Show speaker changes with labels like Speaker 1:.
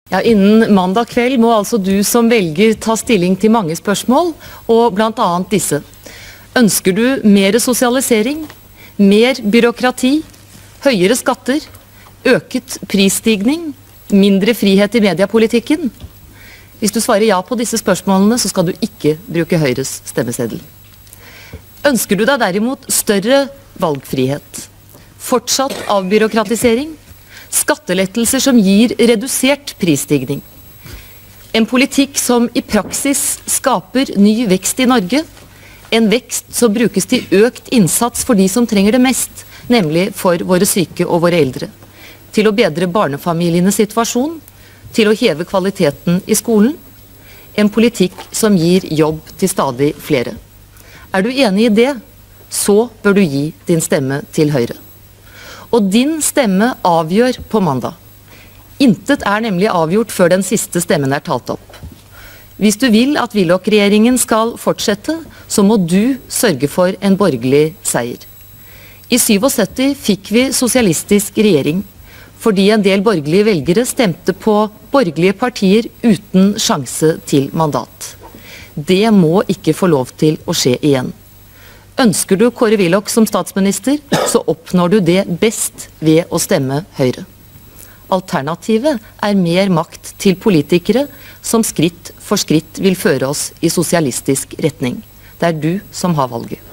Speaker 1: Ja, innen mandag kveld må altså du som velger ta stilling til mange spørsmål, og blant annet disse. Ønsker du mer sosialisering, mer byråkrati, høyere skatter, øket prisstigning, mindre frihet i mediepolitikken? Hvis du svarer ja på disse spørsmålene, så skal du ikke bruke Høyres stemmeseddel. Ønsker du deg derimot større valgfrihet, fortsatt avbyråkratisering, skattelettelser som gir redusert prisstigning, en politikk som i praksis skaper ny vekst i Norge, en vekst som brukes til økt innsats for de som trenger det mest, nemlig for våre syke og våre eldre, til å bedre barnefamilienes situasjon, til å heve kvaliteten i skolen, en politikk som gir jobb til stadig flere. Er du enig i det, så bør du gi din stemme til Høyre. Og din stemme avgjør på mandag. Intet er nemlig avgjort før den siste stemmen er talt opp. Hvis du vil at Willoch-regjeringen skal fortsette, så må du sørge for en borgerlig seier. I 77 fikk vi sosialistisk regjering, fordi en del borgerlige velgere stemte på borgerlige partier uten sjanse til mandat. Det må ikke få lov til å skje igjen. Ønsker du Kåre Willoch som statsminister, så oppnår du det best ved å stemme Høyre. Alternativet er mer makt til politikere som skritt for skritt vil føre oss i sosialistisk retning. Det er du som har valget.